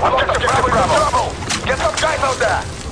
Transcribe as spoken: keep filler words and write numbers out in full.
Lost objective Bravo. Get some guys out there.